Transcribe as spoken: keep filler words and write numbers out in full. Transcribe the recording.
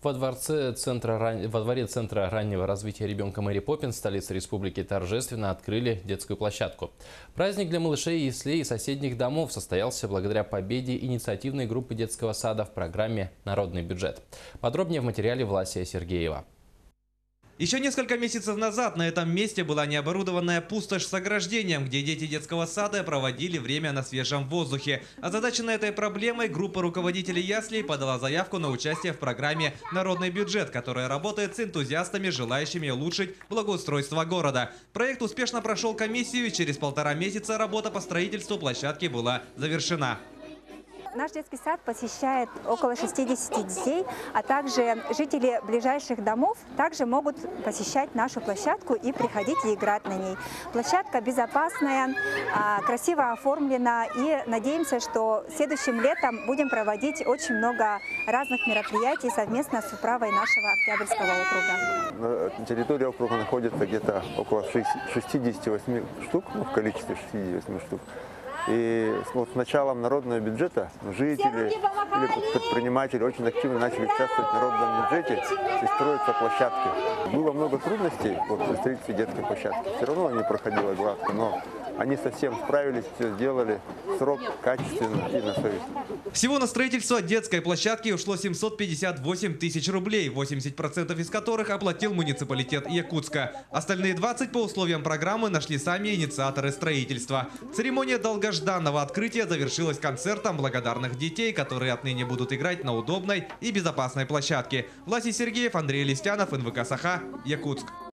Во дворце центра, ран- во дворе Центра раннего развития ребенка Мэри Поппинс, столицы республики, торжественно открыли детскую площадку. Праздник для малышей и яслей и соседних домов состоялся благодаря победе инициативной группы детского сада в программе «Народный бюджет». Подробнее в материале Власия Сергеева. Еще несколько месяцев назад на этом месте была необорудованная пустошь с ограждением, где дети детского сада проводили время на свежем воздухе. Озадаченная этой проблемой, группа руководителей яслей подала заявку на участие в программе «Народный бюджет», которая работает с энтузиастами, желающими улучшить благоустройство города. Проект успешно прошел комиссию, и через полтора месяца работа по строительству площадки была завершена. Наш детский сад посещает около шестидесяти детей, а также жители ближайших домов также могут посещать нашу площадку и приходить и играть на ней. Площадка безопасная, красиво оформлена, и надеемся, что следующим летом будем проводить очень много разных мероприятий совместно с управой нашего Октябрьского округа. На территории округа находится где-то около шестидесяти восьми штук, ну, в количестве шестидесяти восьми штук. И вот с началом народного бюджета жители или предприниматели очень активно начали участвовать в народном бюджете и строятся площадки. Было много трудностей вот, при строительстве детской площадки. Все равно не проходило гладко, но они совсем справились, все сделали, срок качественно и на совесть. Всего на строительство детской площадки ушло семьсот пятьдесят восемь тысяч рублей, восемьдесят процентов из которых оплатил муниципалитет Якутска. Остальные двадцать по условиям программы нашли сами инициаторы строительства. Церемония долгожданного открытия завершилась концертом благодарных детей, которые отныне будут играть на удобной и безопасной площадке. Власий Сергеев, Андрей Листянов, эн вэ ка Саха, Якутск.